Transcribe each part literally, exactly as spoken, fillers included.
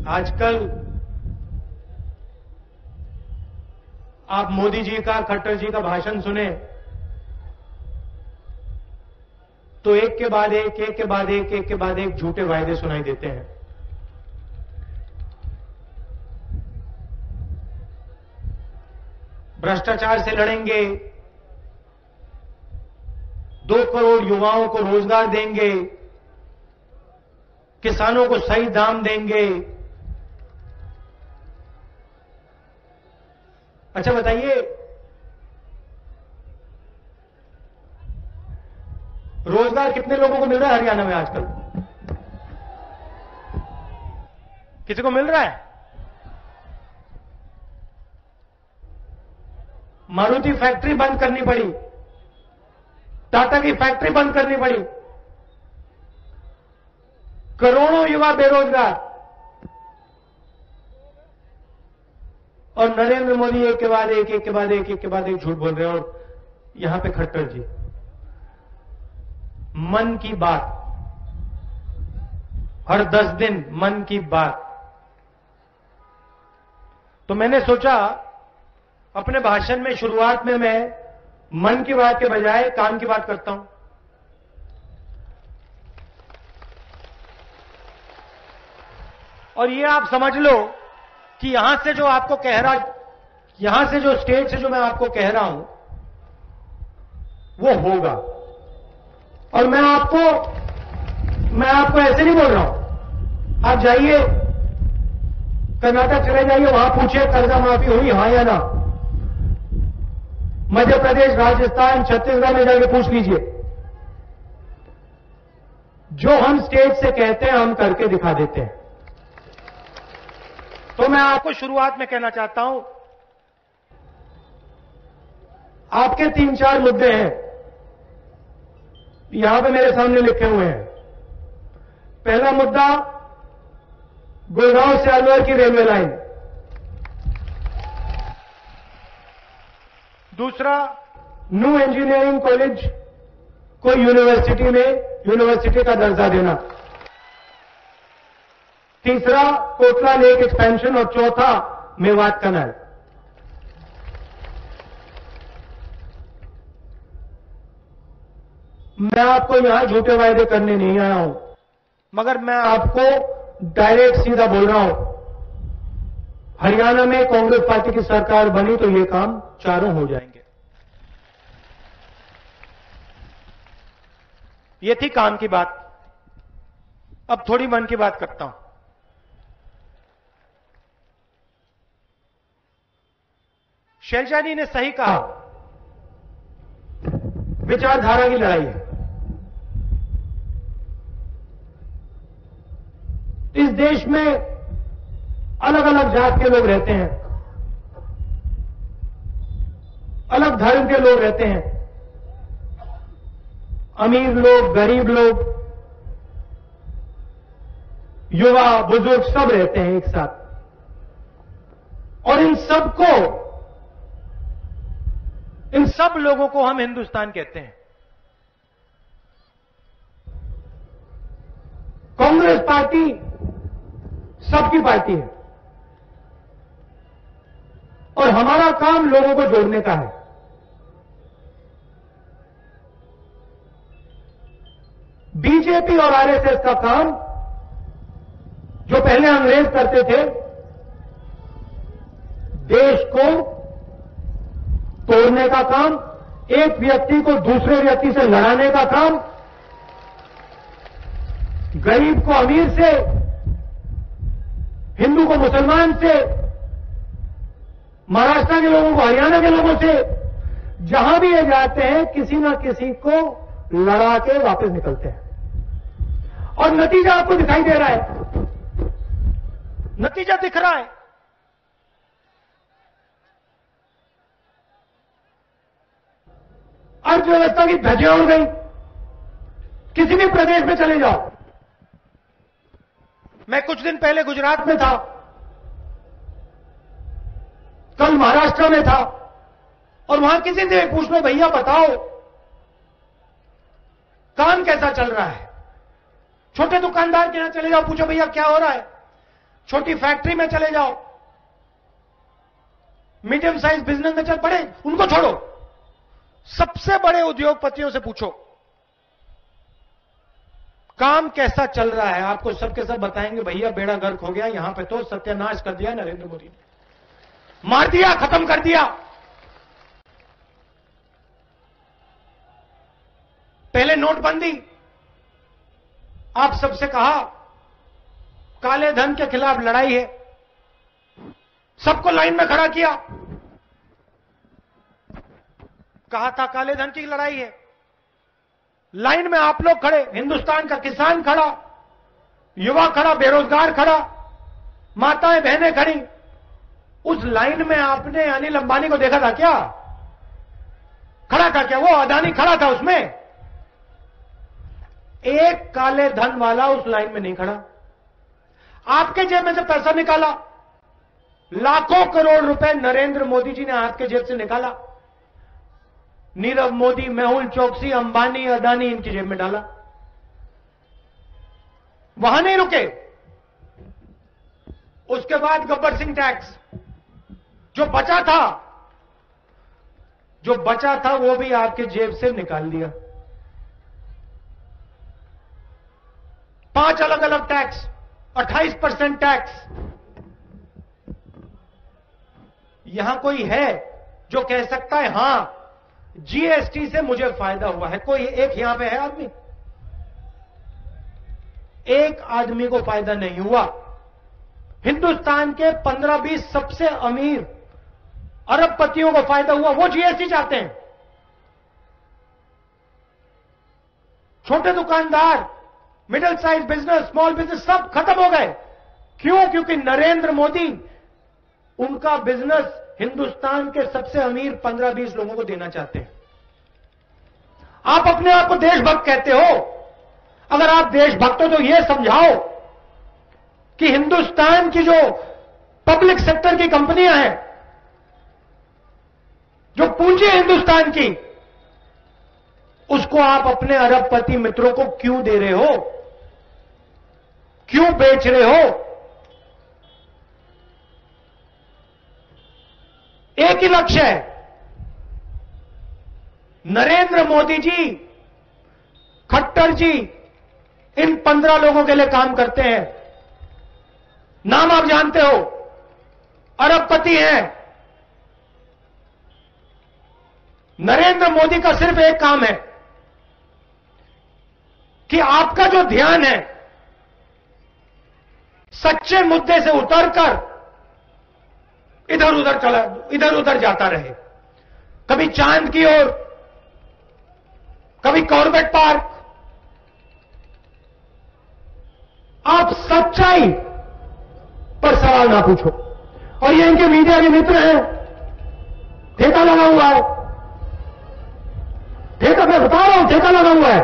आजकल आप मोदी जी का, खट्टर जी का भाषण सुने तो एक के बाद एक, एक के बाद एक, एक के बाद एक झूठे वायदे सुनाई देते हैं। भ्रष्टाचार से लड़ेंगे, दो करोड़ युवाओं को रोजगार देंगे, किसानों को सही दाम देंगे। अच्छा बताइए, रोजगार कितने लोगों को मिल रहा है हरियाणा में आजकल? किसी को मिल रहा है? मारुति फैक्ट्री बंद करनी पड़ी, टाटा की फैक्ट्री बंद करनी पड़ी, करोड़ों युवा बेरोजगार, और नरेंद्र मोदी एक के बाद एक, एक के बाद एक, एक के बाद एक झूठ बोल रहे हैं। और यहां पे खट्टर जी, मन की बात, हर दस दिन मन की बात। तो मैंने सोचा अपने भाषण में शुरुआत में मैं मन की बात के बजाय काम की बात करता हूं। और ये आप समझ लो कि यहां से जो आपको कह रहा, यहां से जो स्टेज से जो मैं आपको कह रहा हूं वो होगा। और मैं आपको मैं आपको ऐसे नहीं बोल रहा हूं। आप जाइए कर्नाटक चले जाइए, वहां पूछिए कर्जा माफी हुई हां या ना। मध्य प्रदेश, राजस्थान, छत्तीसगढ़ में जाके पूछ लीजिए। जो हम स्टेज से कहते हैं हम करके दिखा देते हैं। तो मैं आपको शुरुआत में कहना चाहता हूं, आपके तीन चार मुद्दे हैं, यहां पे मेरे सामने लिखे हुए हैं। पहला मुद्दा गुड़गांव से अलवर की रेलवे लाइन, दूसरा न्यू इंजीनियरिंग कॉलेज को यूनिवर्सिटी में यूनिवर्सिटी का दर्जा देना, तीसरा कोटला लेक एक्सपेंशन, और चौथा मेवात कैनाल। मैं आपको यहां झूठे वायदे करने नहीं आया हूं, मगर मैं आपको डायरेक्ट सीधा बोल रहा हूं, हरियाणा में कांग्रेस पार्टी की सरकार बनी तो ये काम चारों हो जाएंगे। ये थी काम की बात। अब थोड़ी मन की बात करता हूं। शैलजा जी ने सही कहा, विचारधारा की लड़ाई है। इस देश में अलग अलग जात के लोग रहते हैं, अलग धर्म के लोग रहते हैं, अमीर लोग, गरीब लोग, युवा, बुजुर्ग सब रहते हैं एक साथ। और इन सबको, इन सब लोगों को हम हिंदुस्तान कहते हैं। कांग्रेस पार्टी सबकी पार्टी है और हमारा काम लोगों को जोड़ने का है। बीजेपी और आरएसएस का काम, जो पहले अंग्रेज करते थे, देश को तोड़ने का काम, एक व्यक्ति को दूसरे व्यक्ति से लड़ाने का काम, गरीब को अमीर से, हिंदू को मुसलमान से, महाराष्ट्र के लोगों को हरियाणा के लोगों से, जहां भी ये जाते हैं किसी ना किसी को लड़ा के वापस निकलते हैं। और नतीजा आपको दिखाई दे रहा है, नतीजा दिख रहा है। अर्थव्यवस्था की धज्जियां उड़ गई। किसी भी प्रदेश में चले जाओ। मैं कुछ दिन पहले गुजरात में था, कल महाराष्ट्र में था, और वहां किसी से पूछ लो, भैया बताओ काम कैसा चल रहा है। छोटे दुकानदार के यहां चले जाओ, पूछो भैया क्या हो रहा है। छोटी फैक्ट्री में चले जाओ, मीडियम साइज बिजनेस में चल पड़े, उनको छोड़ो, सबसे बड़े उद्योगपतियों से पूछो काम कैसा चल रहा है। आपको सबके सब बताएंगे भैया बेड़ा गर्क हो गया, यहां पे तो सत्यानाश कर दिया नरेंद्र मोदी ने, मार दिया, खत्म कर दिया। पहले नोटबंदी, आप सबसे कहा काले धन के खिलाफ लड़ाई है, सबको लाइन में खड़ा किया, कहा था काले धन की लड़ाई है, लाइन में आप लोग खड़े, हिंदुस्तान का किसान खड़ा, युवा खड़ा, बेरोजगार खड़ा, माताएं बहनें खड़ी, उस लाइन में आपने अनिल अंबानी को देखा था क्या? खड़ा था क्या? वो अदानी खड़ा था उसमें? एक काले धन वाला उस लाइन में नहीं खड़ा। आपके जेब में से पैसा निकाला, लाखों करोड़ रुपए नरेंद्र मोदी जी ने आपके जेब से निकाला, नीरव मोदी, मेहुल चोकसी, अंबानी, अदानी इनकी जेब में डाला, वहां नहीं रुके। उसके बाद गब्बर सिंह टैक्स, जो बचा था जो बचा था वो भी आपके जेब से निकाल दिया। पांच अलग अलग टैक्स, अट्ठाईस परसेंट टैक्स। यहां कोई है जो कह सकता है हां जीएसटी से मुझे फायदा हुआ है? कोई एक यहां पे है आदमी? एक आदमी को फायदा नहीं हुआ। हिंदुस्तान के पंद्रह बीस सबसे अमीर अरबपतियों को फायदा हुआ, वो जीएसटी चाहते हैं। छोटे दुकानदार, middle size business, small business सब खत्म हो गए। क्यों? क्योंकि नरेंद्र मोदी उनका बिजनेस हिंदुस्तान के सबसे अमीर पंद्रह बीस लोगों को देना चाहते हैं। आप अपने आप को देशभक्त कहते हो, अगर आप देशभक्त हो तो यह समझाओ कि हिंदुस्तान की जो पब्लिक सेक्टर की कंपनियां हैं, जो पूंजी है हिंदुस्तान की, उसको आप अपने अरबपति मित्रों को क्यों दे रहे हो, क्यों बेच रहे हो? एक ही लक्ष्य है, नरेंद्र मोदी जी, खट्टर जी इन पंद्रह लोगों के लिए काम करते हैं। नाम आप जानते हो, अरबपति हैं। नरेंद्र मोदी का सिर्फ एक काम है कि आपका जो ध्यान है सच्चे मुद्दे से उतरकर इधर उधर चला इधर उधर जाता रहे, कभी चांद की ओर, कभी कॉर्बेट पार्क। आप सच्चाई पर सवाल ना पूछो। और ये इनके मीडिया के मित्र हैं, ठेका लगा हुआ है, ठेका, मैं बता रहा हूं, ठेका लगा हुआ है।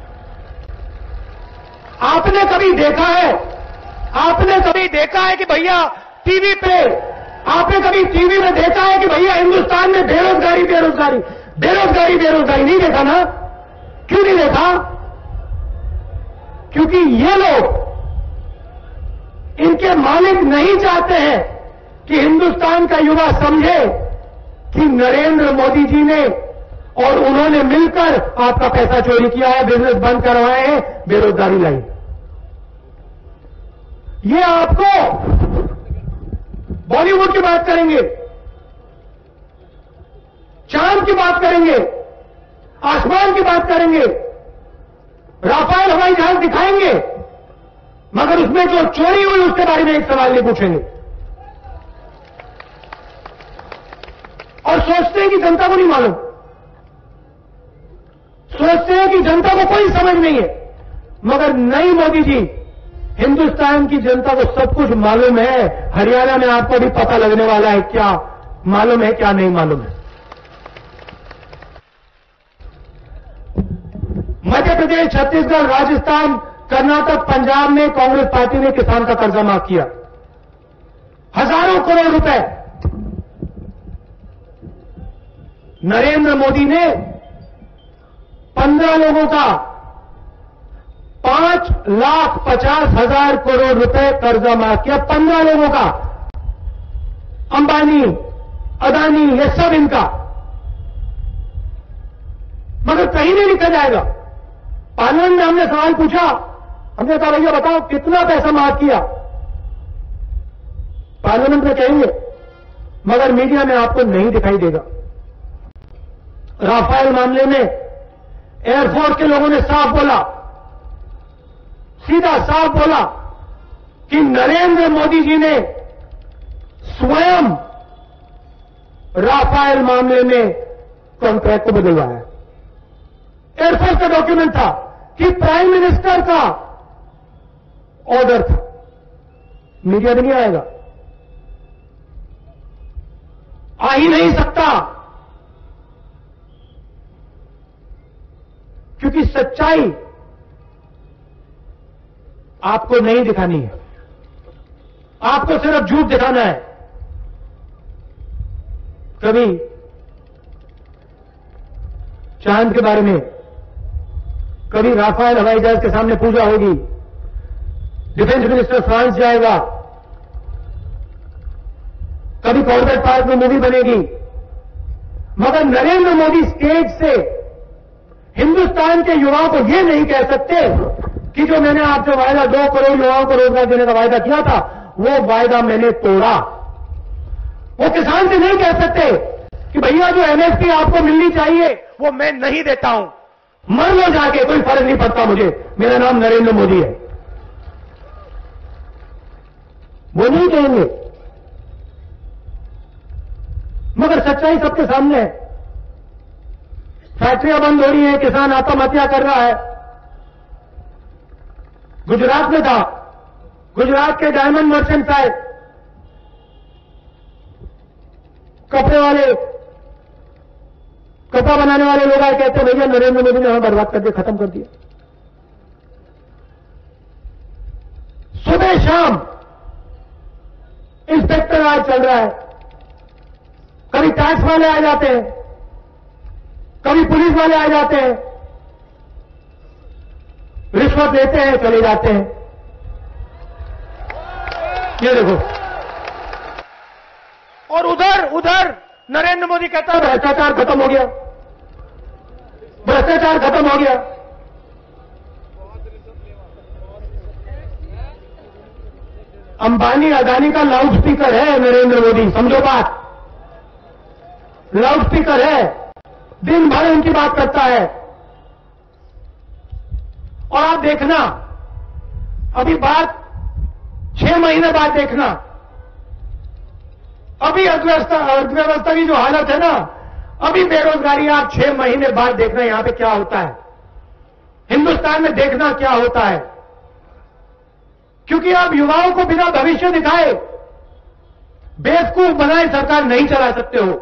आपने कभी देखा है, आपने कभी देखा है कि भैया टीवी पे, आपने कभी टीवी में देखा है कि भैया हिंदुस्तान में बेरोजगारी बेरोजगारी बेरोजगारी बेरोजगारी नहीं देखा ना? क्यों नहीं देखा? क्योंकि ये लोग, इनके मालिक नहीं चाहते हैं कि हिंदुस्तान का युवा समझे कि नरेंद्र मोदी जी ने और उन्होंने मिलकर आपका पैसा चोरी किया है, बिजनेस बंद करवाए हैं, बेरोजगारी लाई। ये आपको बॉलीवुड की बात करेंगे, चांद की बात करेंगे, आसमान की बात करेंगे, राफेल हवाई जहाज दिखाएंगे, मगर उसमें जो चोरी हुई उसके बारे में एक सवाल नहीं पूछेंगे। और सोचते हैं कि जनता को नहीं मालूम, सोचते हैं कि जनता को कोई समझ नहीं है। मगर नहीं मोदी जी, हिंदुस्तान की जनता को सब कुछ मालूम है। हरियाणा में आपको भी पता लगने वाला है क्या मालूम है, क्या नहीं मालूम है। मध्य प्रदेश, छत्तीसगढ़, राजस्थान, कर्नाटक, पंजाब में कांग्रेस पार्टी ने किसान का कर्जा माफ किया, हजारों करोड़ रुपए। नरेंद्र मोदी ने पंद्रह लोगों का पांच लाख पचास हजार करोड़ रुपए कर्जा माफ किया पंद्रह लोगों का। अंबानी, अदानी, ये सब इनका, मगर कहीं नहीं लिखा जाएगा। पार्लियामेंट में हमने सवाल पूछा, हमने कहा भैया बताओ कितना पैसा माफ किया। पार्लियामेंट में कहेंगे, मगर मीडिया में आपको नहीं दिखाई देगा। राफेल मामले में एयरफोर्स के लोगों ने साफ बोला, सीधा साफ बोला कि नरेंद्र मोदी जी ने स्वयं राफेल मामले में कॉन्ट्रैक्ट को बदलवाया। एयरफोर्स का डॉक्यूमेंट था कि प्राइम मिनिस्टर का ऑर्डर था। मीडिया में नहीं आएगा, आ ही नहीं सकता, क्योंकि सच्चाई आपको नहीं दिखानी है, आपको सिर्फ झूठ दिखाना है। कभी चांद के बारे में, कभी राफेल हवाई जहाज के सामने पूजा होगी, डिफेंस मिनिस्टर फ्रांस जाएगा, कभी कॉर्बेट पार्क में मूवी बनेगी, मगर नरेंद्र मोदी स्टेज से हिंदुस्तान के युवाओं को यह नहीं कह सकते कि जो मैंने आपसे वायदा दो करोड़ युवाओं को रोजगार देने का वायदा किया था, वो वायदा मैंने तोड़ा। वो किसान से नहीं कह सकते कि भैया जो एमएसपी आपको मिलनी चाहिए वो मैं नहीं देता हूं, मर लो जाके, कोई फर्क नहीं पड़ता मुझे, मेरा नाम नरेंद्र मोदी है। वो नहीं कहेंगे, मगर सच्चाई सबके सामने है। फैक्ट्रियां बंद हो रही हैं, किसान आत्महत्या कर रहा है। गुजरात में था, गुजरात के डायमंड मर्चेंट्स आए, कपड़े वाले, कपड़ा बनाने वाले लोग आए, कहते भैया नरेंद्र मोदी ने हमें बर्बाद कर दिया, खत्म कर दिया। सुबह शाम इंस्पेक्टर आज चल रहा है, कभी टैक्स वाले आ जाते हैं, कभी पुलिस वाले आ जाते हैं, रिश्वत लेते हैं, चले जाते हैं। ये देखो, और उधर उधर नरेंद्र मोदी कहता है भ्रष्टाचार खत्म हो गया, भ्रष्टाचार खत्म हो गया। अंबानी अदानी का लाउड स्पीकर है नरेंद्र मोदी, समझो बात, लाउड स्पीकर है, दिन भर उनकी बात करता है। और आप देखना, अभी बात छह महीने बाद देखना, अभी अर्थव्यवस्था अर्थव्यवस्था की जो हालत है ना, अभी बेरोजगारी, आप छह महीने बाद देखना यहां पे क्या होता है, हिंदुस्तान में देखना क्या होता है। क्योंकि आप युवाओं को बिना भविष्य दिखाए, बेवकूफ बनाए सरकार नहीं चला सकते हो।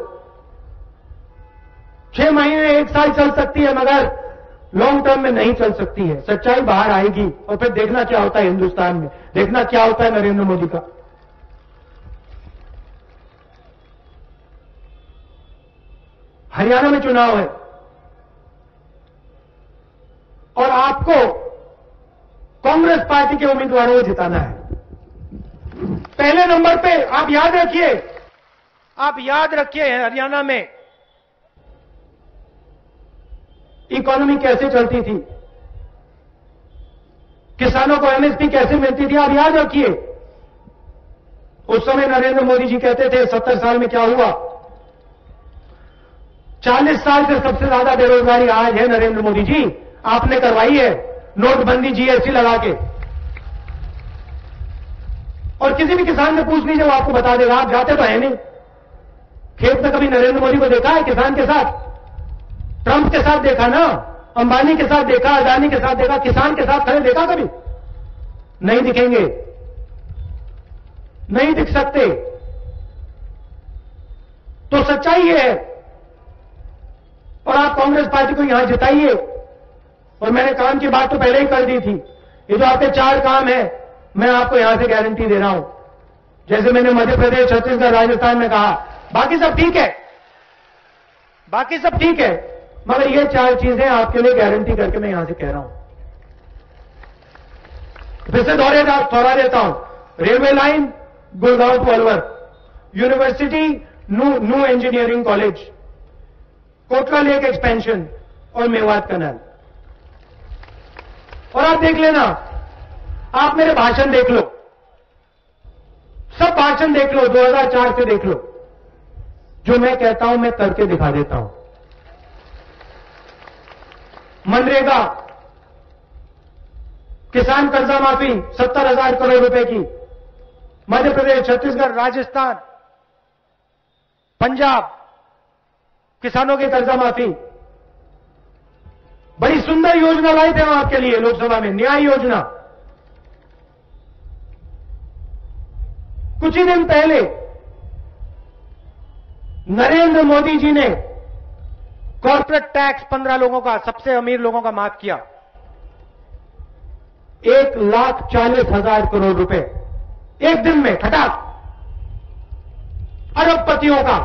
छह महीने एक साल चल सकती है, मगर लॉन्ग टर्म में नहीं चल सकती है। सच्चाई बाहर आएगी और फिर देखना क्या होता है हिंदुस्तान में, देखना क्या होता है नरेंद्र मोदी का। हरियाणा में चुनाव है और आपको कांग्रेस पार्टी के उम्मीदवारों को जिताना है। पहले नंबर पे आप याद रखिए, आप याद रखिए हरियाणा में इकोनॉमी कैसे चलती थी, किसानों को एमएसपी कैसे मिलती थी, आप याद रखिए। उस समय नरेंद्र मोदी जी कहते थे सत्तर साल में क्या हुआ, चालीस साल से सबसे ज्यादा बेरोजगारी आज है नरेंद्र मोदी जी, आपने करवाई है नोटबंदी, जीएसटी लगा के। और किसी भी किसान से पूछ लीजिए वो आपको बता देगा, आप जाते तो है नहीं खेत में, कभी नरेंद्र मोदी को देखा है किसान के साथ? ट्रंप के साथ देखा ना, अंबानी के साथ देखा, अदानी के साथ देखा, किसान के साथ खड़े देखा कभी? नहीं दिखेंगे, नहीं दिख सकते। तो सच्चाई ये है। और आप कांग्रेस पार्टी को यहां जिताइए। और मैंने काम की बात तो पहले ही कर दी थी, ये जो आपके चार काम है मैं आपको यहां से गारंटी दे रहा हूं। जैसे मैंने मध्य प्रदेश, छत्तीसगढ़, राजस्थान में कहा, बाकी सब ठीक है, बाकी सब ठीक है, मगर ये चार चीजें आपके लिए गारंटी करके मैं यहां से कह रहा हूं। फिर से दोहरे दोहरा देता हूं, railway line Gurgaon to Alwar, university new new engineering college, Kotla lake expansion और मेवात कनाल। और आप देख लेना, आप मेरे भाषण देख लो, सब भाषण देख लो, दो हज़ार चार से देख लो, जो मैं कहता हूं मैं करके दिखा देता हूं। मनरेगा, किसान कर्जा माफी सत्तर हजार करोड़ रुपए की, मध्य प्रदेश, छत्तीसगढ़, राजस्थान, पंजाब, किसानों की कर्जा माफी, बड़ी सुंदर योजना लाई थे हम आपके लिए लोकसभा में, न्याय योजना। कुछ ही दिन पहले नरेंद्र मोदी जी ने कॉर्पोरेट टैक्स पंद्रह लोगों का, सबसे अमीर लोगों का माफ किया, एक लाख चालीस हजार करोड़ रुपए एक दिन में खटाक, अरबपतियों का।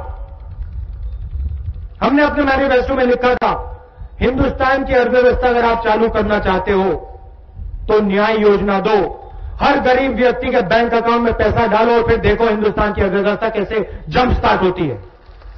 हमने अपने मैनिफेस्टो में लिखा था, हिंदुस्तान की अर्थव्यवस्था अगर आप चालू करना चाहते हो तो न्याय योजना दो, हर गरीब व्यक्ति के बैंक अकाउंट में पैसा डालो और फिर देखो हिंदुस्तान की अर्थव्यवस्था कैसे जंप स्टार्ट होती है।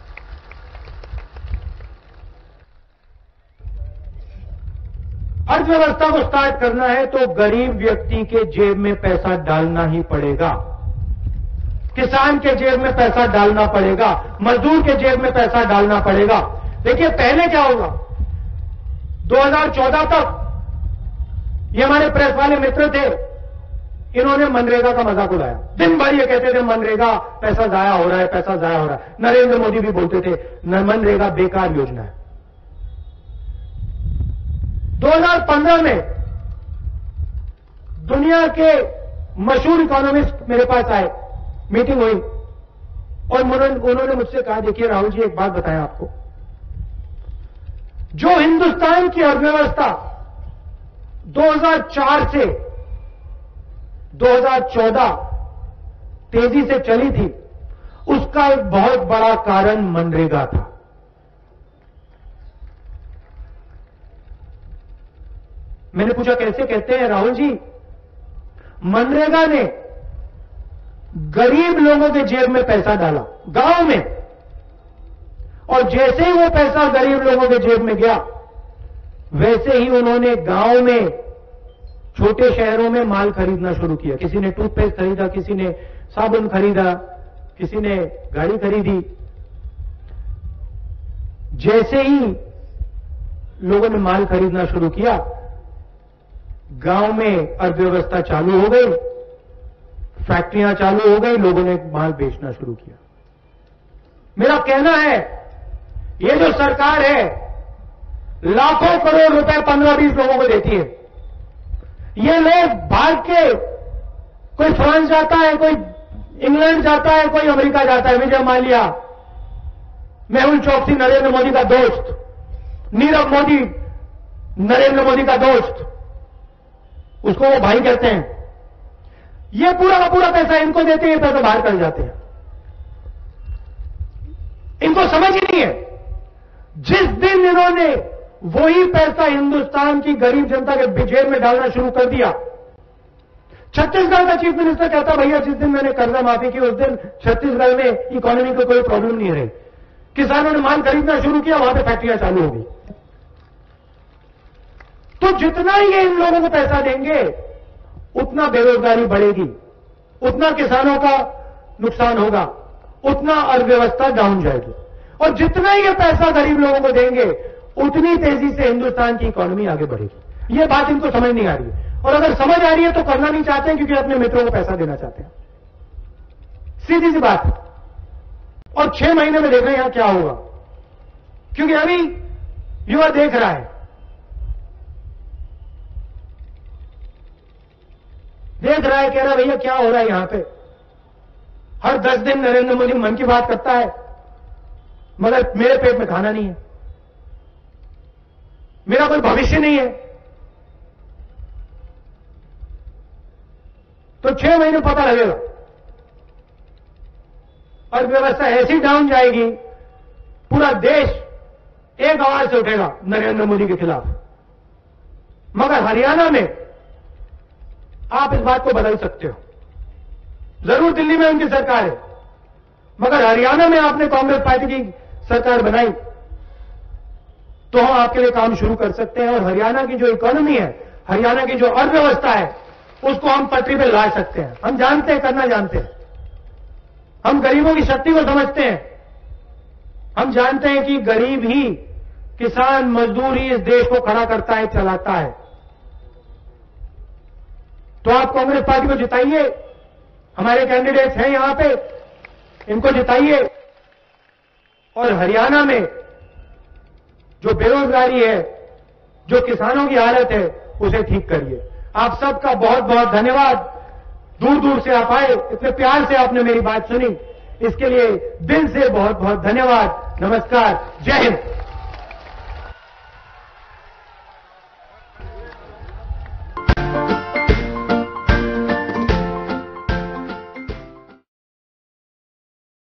अर्थव्यवस्था को स्टार्ट करना है तो गरीब व्यक्ति के जेब में पैसा डालना ही पड़ेगा, किसान के जेब में पैसा डालना पड़ेगा, मजदूर के जेब में पैसा डालना पड़ेगा। देखिए पहले क्या होगा, दो हज़ार चौदह तक ये हमारे प्रेस वाले मित्र थे, इन्होंने मनरेगा का मजाक उड़ाया, दिन भर ये कहते थे मनरेगा पैसा जाया हो रहा है, पैसा जाया हो रहा है। नरेंद्र मोदी भी बोलते थे मनरेगा बेकार योजना है। दो हज़ार पंद्रह में दुनिया के मशहूर इकोनॉमिस्ट मेरे पास आए, मीटिंग हुई और उन्होंने मुझसे कहा, देखिए राहुल जी एक बात बताएं आपको, जो हिंदुस्तान की अर्थव्यवस्था दो हज़ार चार से दो हज़ार चौदह तेजी से चली थी, उसका एक बहुत बड़ा कारण मनरेगा था। मैंने पूछा कैसे? कहते हैं राहुल जी, मनरेगा ने गरीब लोगों के जेब में पैसा डाला गांव में, और जैसे ही वो पैसा गरीब लोगों के जेब में गया, वैसे ही उन्होंने गांव में, छोटे शहरों में माल खरीदना शुरू किया। किसी ने टूथपेस्ट खरीदा, किसी ने साबुन खरीदा, किसी ने गाड़ी खरीदी। जैसे ही लोगों ने माल खरीदना शुरू किया, गांव में अर्थव्यवस्था चालू हो गई, फैक्ट्रियां चालू हो गई, लोगों ने माल बेचना शुरू किया। मेरा कहना है, ये जो सरकार है लाखों करोड़ रुपए पंद्रह बीस लोगों को देती है, ये लोग भाग के, कोई फ्रांस जाता है, कोई इंग्लैंड जाता है, कोई अमेरिका जाता है। विजय माल्या, मेहुल चोकसी नरेंद्र मोदी का दोस्त, नीरव मोदी नरेंद्र मोदी का दोस्त, उसको वो भाई कहते हैं। ये पूरा का पूरा पैसा इनको देते हैं, ये पैसा बाहर कर जाते हैं। इनको समझ ही नहीं है, जिस दिन इन्होंने वही पैसा हिंदुस्तान की गरीब जनता के जेब में डालना शुरू कर दिया। छत्तीसगढ़ का चीफ मिनिस्टर कहता, भैया जिस दिन मैंने कर्जा माफी की उस दिन छत्तीसगढ़ में इकोनॉमी को कोई प्रॉब्लम नहीं रही, किसानों ने माल खरीदना शुरू किया, वहां पे फैक्ट्रियां चालू हो गई। तो जितना ये इन लोगों को पैसा देंगे उतना बेरोजगारी बढ़ेगी, उतना किसानों का नुकसान होगा, उतना अर्थव्यवस्था डाउन जाएगी। और जितना ये पैसा गरीब लोगों को देंगे उतनी तेजी से हिंदुस्तान की इकोनॉमी आगे बढ़ेगी। ये बात इनको समझ नहीं आ रही है, और अगर समझ आ रही है तो करना नहीं चाहते हैं, क्योंकि अपने मित्रों को पैसा देना चाहते हैं। सीधी सी बात है। और छह महीने में देख रहे हैं यहां क्या होगा, क्योंकि अभी युवा देख रहा है, देख रहा है, कह रहा है भैया क्या हो रहा है यहां पे। हर दस दिन नरेंद्र मोदी मन की बात करता है, मगर मेरे पेट में खाना नहीं है, मेरा कोई भविष्य नहीं है। तो छह महीने पता लगेगा, अर्थव्यवस्था ऐसी डाउन जाएगी, पूरा देश एक आवाज से उठेगा नरेंद्र मोदी के खिलाफ। मगर हरियाणा में आप इस बात को बदल सकते हो। जरूर दिल्ली में उनकी सरकार है, मगर हरियाणा में आपने कांग्रेस पार्टी की सरकार बनाई तो हम आपके लिए काम शुरू कर सकते हैं और हरियाणा की जो इकोनॉमी है, हरियाणा की जो अर्थव्यवस्था है, उसको हम पटरी पर ला सकते हैं। हम जानते हैं, करना जानते हैं। हम गरीबों की शक्ति को समझते हैं। हम जानते हैं कि गरीब ही, किसान मजदूर ही इस देश को खड़ा करता है, चलाता है। तो आप कांग्रेस पार्टी को जिताइए, हमारे कैंडिडेट्स हैं यहां पे, इनको जिताइए और हरियाणा में जो बेरोजगारी है, जो किसानों की हालत है, उसे ठीक करिए। आप सबका बहुत बहुत धन्यवाद। दूर दूर से आप आए, इतने प्यार से आपने मेरी बात सुनी, इसके लिए दिल से बहुत बहुत धन्यवाद। नमस्कार, जय हिंद।